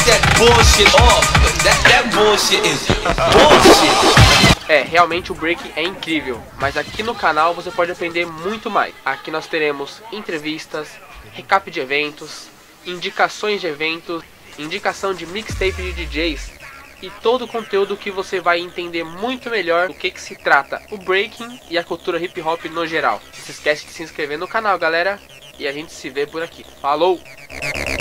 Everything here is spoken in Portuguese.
that bullshit off. That bullshit is bullshit. Realmente o break é incrível, mas aqui no canal você pode aprender muito mais. Aqui nós teremos entrevistas, recap de eventos, indicações de eventos, indicação de mixtape de DJs e todo o conteúdo que você vai entender muito melhor do que se trata o breaking e a cultura hip hop no geral. Não se esquece de se inscrever no canal, galera, e a gente se vê por aqui. Falou!